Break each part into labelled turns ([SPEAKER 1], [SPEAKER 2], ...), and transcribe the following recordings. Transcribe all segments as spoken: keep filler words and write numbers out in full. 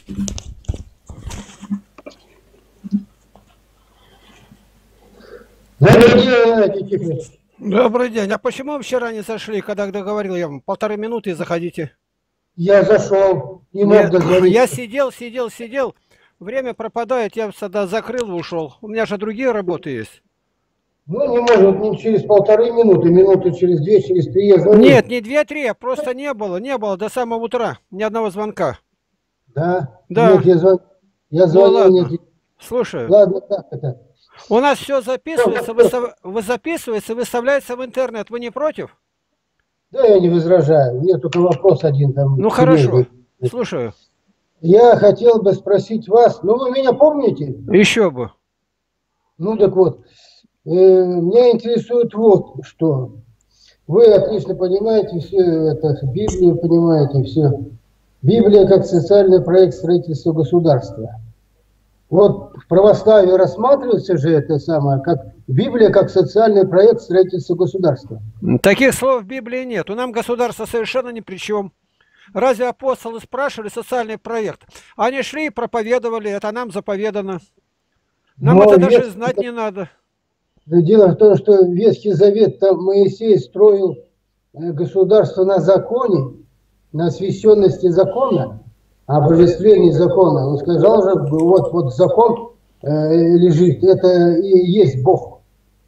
[SPEAKER 1] Добрый день, Тихий.
[SPEAKER 2] Добрый день. А почему вы вчера не зашли, когда договорил я вам? Полторы минуты и заходите.
[SPEAKER 1] Я зашел, не мог
[SPEAKER 2] Я,
[SPEAKER 1] дозвониться.
[SPEAKER 2] я сидел, сидел, сидел. Время пропадает, я всегда закрыл и ушел. У меня же другие работы есть.
[SPEAKER 1] Ну, не может, не через полторы минуты, минуты через две, через три я звоню.
[SPEAKER 2] Нет, не две-три, а просто не было, не было до самого утра. Ни одного звонка.
[SPEAKER 1] Да?
[SPEAKER 2] Да.
[SPEAKER 1] Нет, я звоню. Я
[SPEAKER 2] Ну
[SPEAKER 1] звоню,
[SPEAKER 2] ладно,
[SPEAKER 1] нет.
[SPEAKER 2] слушаю.
[SPEAKER 1] Ладно, как это?
[SPEAKER 2] У нас все записывается, выстав... вы записывается, выставляется в интернет. Вы не против?
[SPEAKER 1] Да, я не возражаю. Мне только вопрос один там.
[SPEAKER 2] Ну хорошо,
[SPEAKER 1] семейный.
[SPEAKER 2] слушаю.
[SPEAKER 1] Я хотел бы спросить вас, ну вы меня помните?
[SPEAKER 2] Еще бы.
[SPEAKER 1] Ну так вот, э, меня интересует вот что. Вы отлично понимаете все это, Библию понимаете, все. Библия как социальный проект строительства государства. Вот в православии рассматривается же это самое, как Библия как социальный проект строительства государства.
[SPEAKER 2] Таких слов в Библии нет. У нам государство совершенно ни при чем. Разве апостолы спрашивали социальный проект? Они шли и проповедовали, это нам заповедано. Нам
[SPEAKER 1] Но
[SPEAKER 2] это даже
[SPEAKER 1] Ветхий-
[SPEAKER 2] знать не надо.
[SPEAKER 1] Дело в том, что Ветхий Завет, там Моисей строил э, государство на законе, на освященности закона, обожествлении закона. Он сказал же, вот, вот закон э, лежит, это и есть Бог.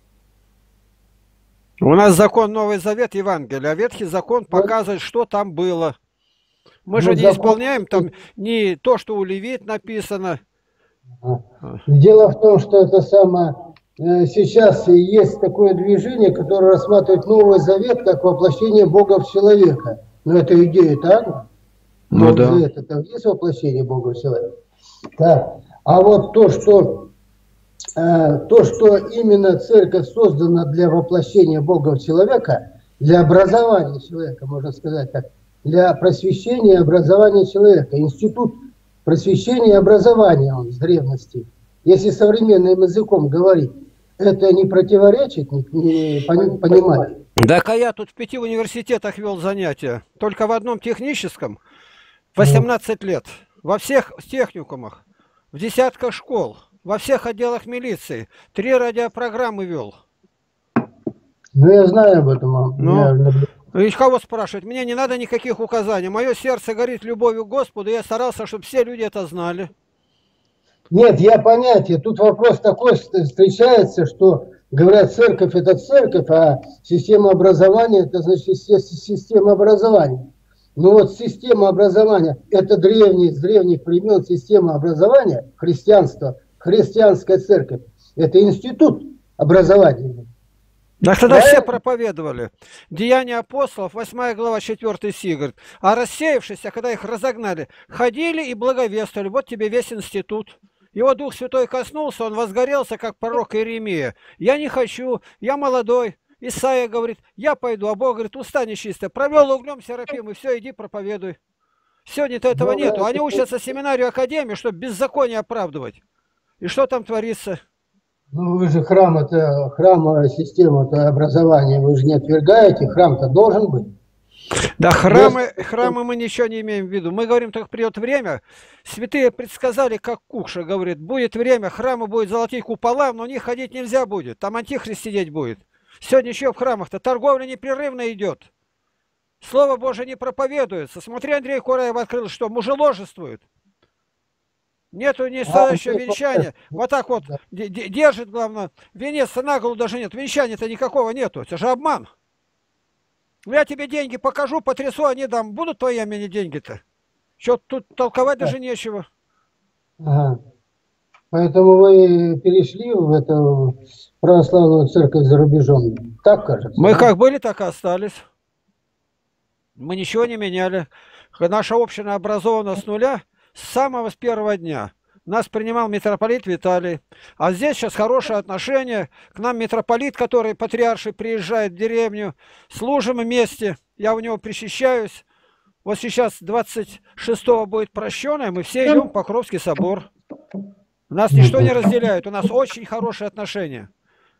[SPEAKER 2] У нас закон Новый Завет, Евангелие, а Ветхий закон показывает, что там было. Мы же
[SPEAKER 1] Ну,
[SPEAKER 2] не
[SPEAKER 1] закон-
[SPEAKER 2] исполняем там не то, что у Левит написано.
[SPEAKER 1] Дело в том, что это самое, э, сейчас есть такое движение, которое рассматривает Новый Завет как воплощение Бога в человека. Но это идея, так?
[SPEAKER 2] Ну
[SPEAKER 1] Новый
[SPEAKER 2] да.
[SPEAKER 1] Завет, это есть воплощение Бога в человека. Так. А вот то, что э, то, что именно церковь создана для воплощения Бога в человека, для образования человека, можно сказать так, для просвещения и образования человека. Институт просвещения и образования он с древности. Если современным языком говорить, это не противоречит не, не, пони- пониманию.
[SPEAKER 2] Так а я тут в пяти университетах вел занятия. Только в одном техническом восемнадцать лет. Во всех техникумах, в десятках школ, во всех отделах милиции. Три радиопрограммы вел.
[SPEAKER 1] Ну, я знаю об этом. а
[SPEAKER 2] Ну.
[SPEAKER 1] я наблюдаю.
[SPEAKER 2] И кого спрашивать? Мне не надо никаких указаний. Мое сердце горит любовью к Господу. И я старался, чтобы все люди это знали.
[SPEAKER 1] Нет, я понятие. Тут вопрос такой встречается, что говорят, церковь это церковь, а система образования это значит си- система образования. Ну вот система образования, это древний, с древних времен система образования, христианство, христианская церковь, это институт образовательный.
[SPEAKER 2] Так тогда
[SPEAKER 1] Правильно?
[SPEAKER 2] все проповедовали. Деяния апостолов, восьмая глава, четвёртый стих, говорит. А рассеявшиеся, когда их разогнали, ходили и благовествовали. Вот тебе весь институт. Его Дух Святой коснулся, он возгорелся, как пророк Иеремия. Я не хочу, я молодой. Исаия говорит, я пойду, а Бог говорит, уста нечистая. Провел углем Серафим, и все, иди проповедуй. Сегодня-то этого
[SPEAKER 1] Ну,
[SPEAKER 2] нету.
[SPEAKER 1] да,
[SPEAKER 2] Они
[SPEAKER 1] это-
[SPEAKER 2] учатся в семинарию академии, чтобы беззаконие оправдывать. И что там творится?
[SPEAKER 1] Ну вы же храм, это храм, система это образования, вы же не отвергаете, храм-то должен быть.
[SPEAKER 2] Да, храмы, храмы мы ничего не имеем в виду. Мы говорим, только придет время. Святые предсказали, как Кукша говорит, будет время, храмы будут золотые купола, но в них ходить нельзя будет. Там антихрист сидеть будет. Сегодня еще в храмах-то торговля непрерывно идет. Слово Божие не проповедуется. Смотри, Андрей Кураев открыл, что мужеложествует. Нету ни стоящего
[SPEAKER 1] ну,
[SPEAKER 2] венчания. Вот так вот
[SPEAKER 1] да.
[SPEAKER 2] де- де- держит, главное, венец на голову даже нет. Венчания-то никакого нету. Это же обман. Я тебе деньги покажу, потрясу, они дам. Будут твои мне деньги-то? Что тут толковать даже нечего.
[SPEAKER 1] Ага. Поэтому вы перешли в эту православную церковь за рубежом. Так кажется.
[SPEAKER 2] Мы
[SPEAKER 1] да?
[SPEAKER 2] как были, так и остались. Мы ничего не меняли. Наша община образована с нуля с самого с первого дня. Нас принимал митрополит Виталий. А здесь сейчас хорошее отношение. К нам митрополит, который патриарший приезжает в деревню. Служим вместе. Я у него причащаюсь. Вот сейчас двадцать шестого будет прощенное. Мы все идем в Покровский собор. Нас ничто не разделяет. У нас очень хорошие отношения.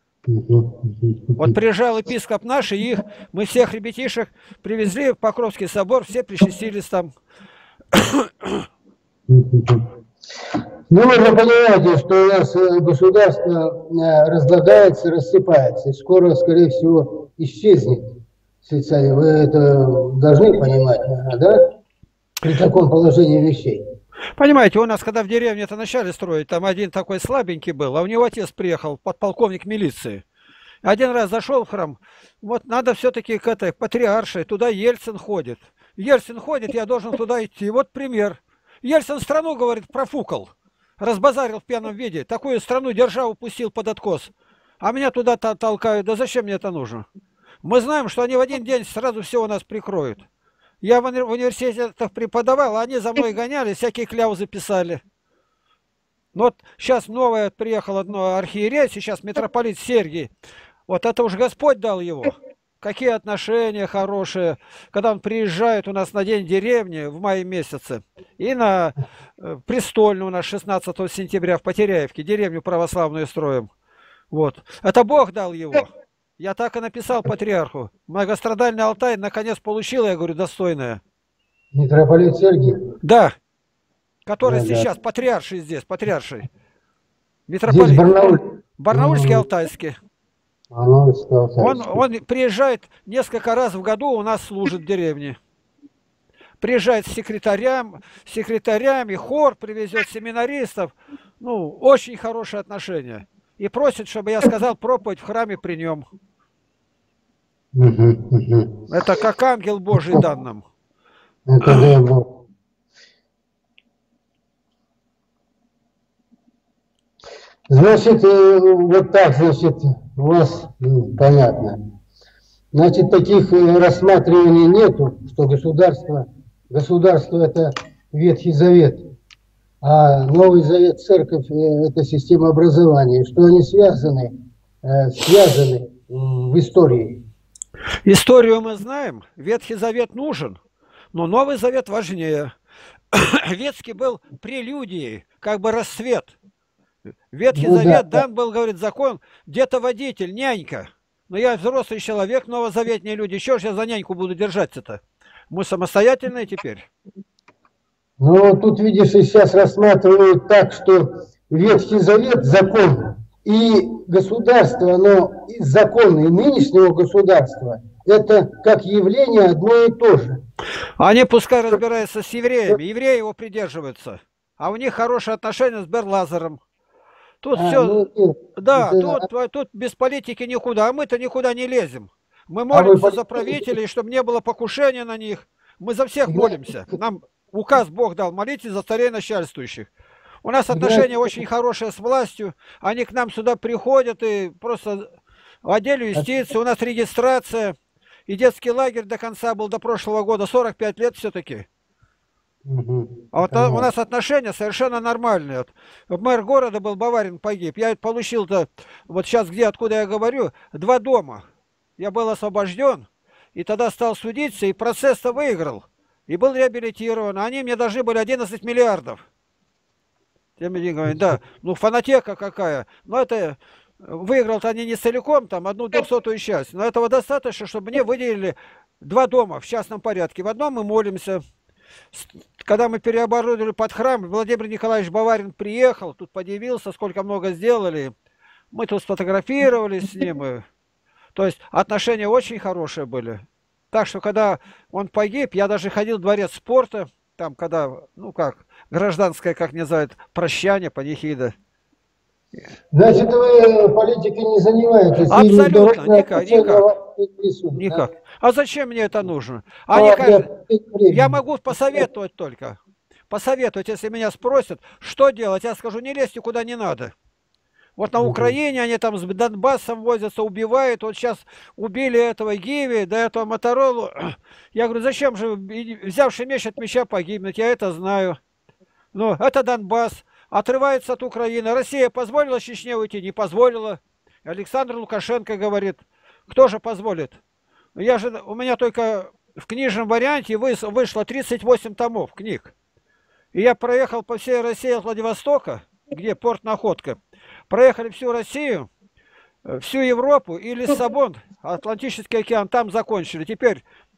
[SPEAKER 2] Вот приезжал епископ наш, и их, мы всех ребятишек привезли в Покровский собор, все причастились там.
[SPEAKER 1] Ну, вы же понимаете, что у нас государство разлагается, рассыпается, и скоро, скорее всего, исчезнет. Вы это должны понимать, наверное, да? При таком положении вещей.
[SPEAKER 2] Понимаете, у нас, когда в деревне это начали строить, там один такой слабенький был, а у него отец приехал, подполковник милиции. Один раз зашел в храм, вот надо все-таки к этой патриаршей, туда Ельцин ходит. Ельцин ходит, я должен туда идти. Вот пример. Ельцин страну, говорит, профукал. Разбазарил в пьяном виде. Такую страну державу пустил под откос. А меня туда толкают. Да зачем мне это нужно? Мы знаем, что они в один день сразу все у нас прикроют. Я в университетах преподавал, а они за мной гоняли, всякие кляузы писали. Ну вот сейчас новое приехал одно архиерей, сейчас митрополит Сергий. Вот это уж Господь дал его. Какие отношения хорошие, когда он приезжает у нас на день деревни в мае месяце. И на Престольную у нас шестнадцатого сентября в Потеряевке, деревню православную строим. Вот. Это Бог дал его. Я так и написал патриарху. Многострадальный Алтай наконец получил, я говорю, достойное.
[SPEAKER 1] Митрополит Сергий?
[SPEAKER 2] Да. Который
[SPEAKER 1] да,
[SPEAKER 2] сейчас
[SPEAKER 1] да.
[SPEAKER 2] патриарший здесь, патриарший. Митрополит.
[SPEAKER 1] Здесь Барнауль.
[SPEAKER 2] Барнаульский, Алтайский.
[SPEAKER 1] Барнаульский, Алтайский.
[SPEAKER 2] Он, он приезжает несколько раз в году, у нас служит в деревне. Приезжает с секретарям, секретарями, хор привезет семинаристов. Ну, очень хорошие отношения. И просит, чтобы я сказал проповедь в храме при нем. Это как ангел Божий дан нам.
[SPEAKER 1] Это дай Бог. Значит, вот так, значит, у вас понятно. Значит, таких рассматриваний нету, что государство, государство это Ветхий Завет, а Новый Завет, Церковь это система образования, что они связаны, связаны в истории.
[SPEAKER 2] Историю мы знаем, Ветхий Завет нужен, но Новый Завет важнее. Ветский был прелюдией, как бы рассвет. Ветхий ну, Завет да, дан был, говорит, закон, где-то водитель, нянька. Но я взрослый человек, новозаветные люди, еще же я за няньку буду держаться-то? Мы самостоятельные теперь.
[SPEAKER 1] Ну, тут, видишь, и сейчас рассматривают так, что Ветхий Завет, закон, и государство, оно, и законы и нынешнего государства, это как явление одно и то же.
[SPEAKER 2] Они пускай разбираются с евреями, евреи его придерживаются, а у них хорошие отношения с Берлазером. Тут а, все, ну, да, это... тут, тут без политики никуда, а мы-то никуда не лезем. Мы молимся а вы... за правителей, чтобы не было покушения на них. Мы за всех молимся. Нам указ Бог дал, молитесь за царей начальствующих. У нас отношения да. очень хорошие с властью. Они к нам сюда приходят и просто в отделе юстиции. У нас регистрация. И детский лагерь до конца был, до прошлого года, сорок пять лет все-таки. Угу. А вот а, у нас отношения совершенно нормальные. Вот мэр города был, Баварин, погиб. Я получил-то, вот сейчас где, откуда я говорю, два дома. Я был освобожден, и тогда стал судиться, и процесс-то выиграл. И был реабилитирован. Они мне должны были одиннадцать миллиардов. Тем не говорят, да, ну фанатека какая. Но это выиграл-то они не целиком, там, одну двухсотую часть. Но этого достаточно, чтобы мне выделили два дома в частном порядке. В одном мы молимся. Когда мы переоборудовали под храм, Владимир Николаевич Баварин приехал, тут подивился, сколько много сделали. Мы тут сфотографировались с ним. И... То есть отношения очень хорошие были. Так что, когда он погиб, я даже ходил в дворец спорта, там, когда, ну как, гражданское, как называют, прощание, панихида.
[SPEAKER 1] Значит, вы политикой не занимаетесь?
[SPEAKER 2] Абсолютно, никак, никак. никак. Да? А зачем мне это нужно? Они, кажется, я могу посоветовать только. Посоветовать, если меня спросят, что делать, я скажу, не лезьте куда не надо. Вот на Украине они там с Донбассом возятся, убивают. Вот сейчас убили этого Гиви, до этого Моторолу. Я говорю, зачем же, взявший меч от меча, погибнуть? Я это знаю. Но это Донбасс. Отрывается от Украины. Россия позволила Чечне уйти? Не позволила. Александр Лукашенко говорит, кто же позволит? Я же, у меня только в книжном варианте вышло тридцать восемь томов книг. И я проехал по всей России от Владивостока, где порт Находка. Проехали всю Россию, всю Европу и Лиссабон, Атлантический океан, там закончили. Теперь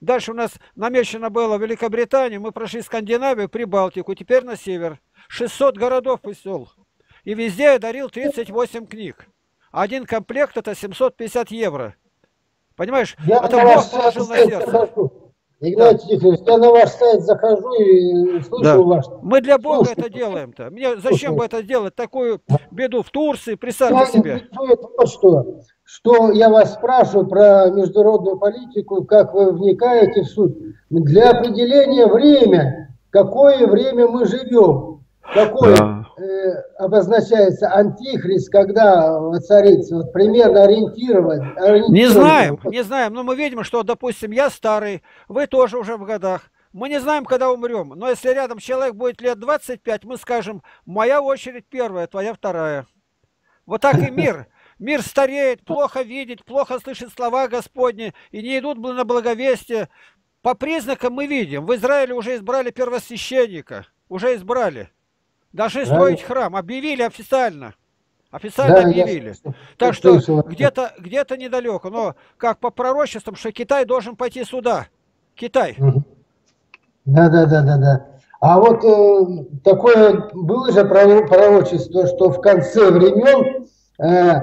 [SPEAKER 2] Дальше у нас намечено было Великобритания, мы прошли Скандинавию, Прибалтику, теперь на север. шестьсот городов и сел. И везде я дарил тридцать восемь книг. Один комплект это семьсот пятьдесят евро. Понимаешь,
[SPEAKER 1] Я
[SPEAKER 2] это
[SPEAKER 1] на
[SPEAKER 2] Бог
[SPEAKER 1] ваш
[SPEAKER 2] положил на
[SPEAKER 1] сайт
[SPEAKER 2] сердце.
[SPEAKER 1] захожу. Игнатий
[SPEAKER 2] Да.
[SPEAKER 1] Тихонович, я на ваш сайт захожу и слышу
[SPEAKER 2] Да.
[SPEAKER 1] ваш...
[SPEAKER 2] Мы для Бога
[SPEAKER 1] Слушай,
[SPEAKER 2] это делаем-то. Мне зачем
[SPEAKER 1] слушай.
[SPEAKER 2] бы это делать? Такую беду в Турции,
[SPEAKER 1] Я
[SPEAKER 2] представьте себе.
[SPEAKER 1] интересует вот что. Что я вас спрашиваю про международную политику, как вы вникаете в суть. Для определения время, какое время мы живем, какое
[SPEAKER 2] Да.
[SPEAKER 1] э, обозначается антихрист, когда воцарится, вот примерно ориентировать. ориентировать.
[SPEAKER 2] Не знаем, не знаем, но мы видим, что, допустим, я старый, вы тоже уже в годах. Мы не знаем, когда умрем, но если рядом человек будет лет двадцать пять, мы скажем, моя очередь первая, твоя вторая. Вот так и мир. Мир стареет, плохо видит, плохо слышит слова Господни, и не идут на благовестие. По признакам мы видим, в Израиле уже избрали первосвященника, уже избрали. Должны строить храм, объявили официально. Официально
[SPEAKER 1] Да,
[SPEAKER 2] объявили.
[SPEAKER 1] я
[SPEAKER 2] Так что
[SPEAKER 1] слышал.
[SPEAKER 2] где-то где-то недалеко, но как по пророчествам, что Китай должен пойти сюда. Китай.
[SPEAKER 1] Да, да, да, да, да. А вот э, такое было же пророчество, что в конце времен э,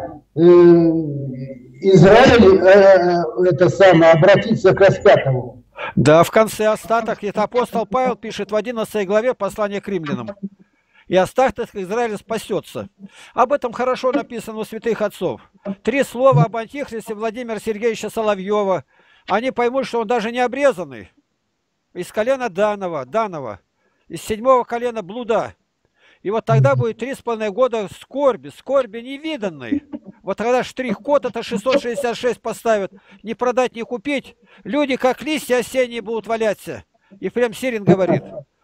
[SPEAKER 1] э, Израиль э, это самое обратится к распятому.
[SPEAKER 2] Да, в конце остаток, это апостол Павел пишет в одиннадцатой главе послания к римлянам. И остаток Израиля спасется. Об этом хорошо написано у святых отцов. Три слова об антихристе Владимира Сергеевича Соловьева. Они поймут, что он даже не обрезанный. Из колена Данова, Данова, из седьмого колена Блуда. И вот тогда будет три с половиной года скорби, скорби невиданной. Вот тогда штрих-код это шестьсот шестьдесят шесть поставят. Не продать, не купить. Люди, как листья осенние, будут валяться. Ефрем Сирин говорит.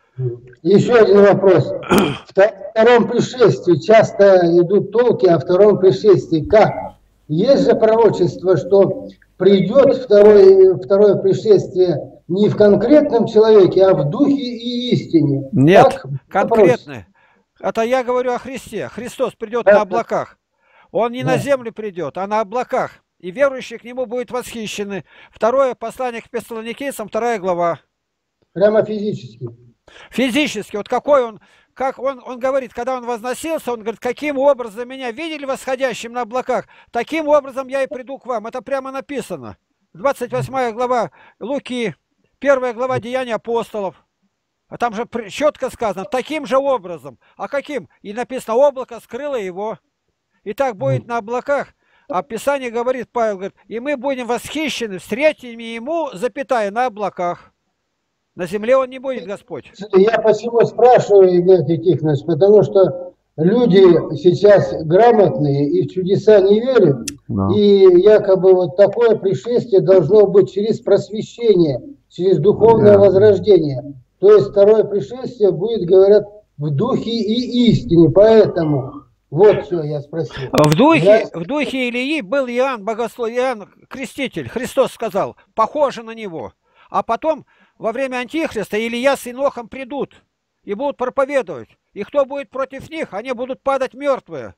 [SPEAKER 1] Еще один вопрос. В втором пришествии часто идут толки о втором пришествии. Как? Есть же пророчество, что придет второе, второе пришествие не в конкретном человеке, а в духе и истине.
[SPEAKER 2] Нет,
[SPEAKER 1] как?
[SPEAKER 2] конкретное. Это я говорю о Христе. Христос придет
[SPEAKER 1] да,
[SPEAKER 2] на облаках. Он не
[SPEAKER 1] да.
[SPEAKER 2] на землю придет, а на облаках. И верующие к нему будут восхищены. Второе послание к Фессалоникийцам, вторая глава.
[SPEAKER 1] Прямо физически.
[SPEAKER 2] Физически. Вот какой он, как он, он говорит, когда он возносился, он говорит, каким образом меня видели восходящим на облаках, таким образом я и приду к вам. Это прямо написано. двадцать восьмая глава Луки, первая глава Деяний апостолов. А там же четко сказано, таким же образом. А каким? И написано, облако скрыло его. И так будет на облаках. А Писание говорит, Павел говорит, и мы будем восхищены, встретим ему, запятая, на облаках. На земле он не будет, Господь.
[SPEAKER 1] Я почему спрашиваю, Игнатий Тихонович, потому что люди сейчас грамотные и в чудеса не верят. Да. И якобы вот такое пришествие должно быть через просвещение, через духовное да. возрождение. То есть второе пришествие будет, говорят, в духе и истине. Поэтому вот что я спросил.
[SPEAKER 2] В духе,
[SPEAKER 1] я...
[SPEAKER 2] в духе Илии был Иоанн, богослов, Иоанн Креститель. Христос сказал, похоже на него. А потом, во время Антихриста, Илия с Инохом придут и будут проповедовать. И кто будет против них, они будут падать мертвые.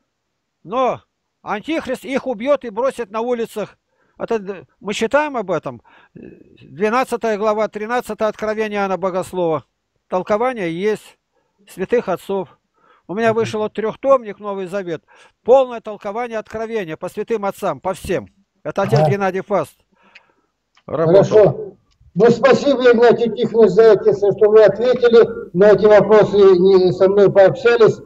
[SPEAKER 2] Но Антихрист их убьет и бросит на улицах. Это, мы читаем об этом. двенадцатая глава, тринадцатое откровение Иоанна Богослова. Толкование есть святых отцов. У меня вышел от трехтомник Новый Завет. Полное толкование откровения по святым отцам, по всем. Это отец а. Геннадий Фаст. Работал.
[SPEAKER 1] Хорошо. Ну, спасибо, Игнатий Тихонович, за это, что вы ответили на эти вопросы, не со мной пообщались.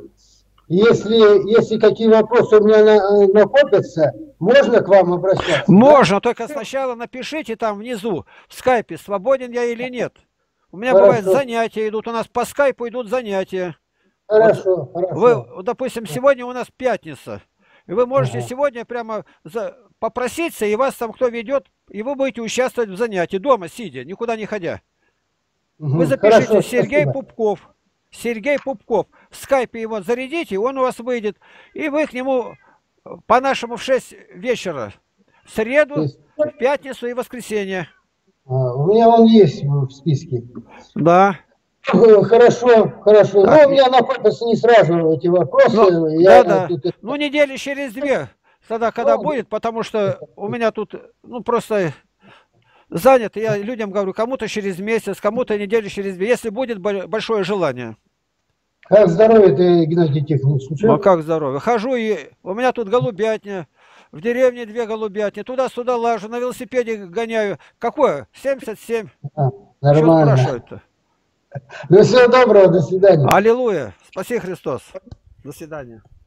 [SPEAKER 1] Если, если какие вопросы у меня на, накопятся, можно к вам обращаться?
[SPEAKER 2] Можно, да? Только сначала напишите там внизу, в скайпе, свободен я или нет. У меня хорошо. Бывает занятия идут, у нас по скайпу идут занятия.
[SPEAKER 1] Хорошо,
[SPEAKER 2] вот,
[SPEAKER 1] хорошо.
[SPEAKER 2] Вы, допустим, сегодня у нас пятница, и вы можете ага. сегодня прямо за, попроситься, и вас там кто ведет, и вы будете участвовать в занятии, дома сидя, никуда не ходя. Угу. Вы запишите хорошо, Сергей спасибо. Пупков. Сергей Пупков. В скайпе его зарядите, он у вас выйдет. И вы к нему по-нашему в шесть вечера. В среду, есть... в пятницу и воскресенье.
[SPEAKER 1] А, у меня он есть в списке.
[SPEAKER 2] Да.
[SPEAKER 1] Хорошо, хорошо. Так. Но у меня накопятся не сразу эти вопросы.
[SPEAKER 2] Ну,
[SPEAKER 1] Я,
[SPEAKER 2] да, да.
[SPEAKER 1] Тут...
[SPEAKER 2] Ну, недели через две. Тогда, когда ну, будет, потому что у меня тут, ну, просто занят. Я людям говорю, кому-то через месяц, кому-то неделю через две, если будет большое желание.
[SPEAKER 1] Как здоровье-то, Геннадий Тихонович?
[SPEAKER 2] Ну, а как здоровье? Хожу, и у меня тут голубятня, в деревне две голубятни, туда-сюда лажу, на велосипеде гоняю. Какое? семьдесят семь.
[SPEAKER 1] А,
[SPEAKER 2] Что
[SPEAKER 1] нормально.
[SPEAKER 2] спрашивают-то?
[SPEAKER 1] Ну, всего доброго, до свидания.
[SPEAKER 2] Аллилуйя. Спаси Христос. До свидания.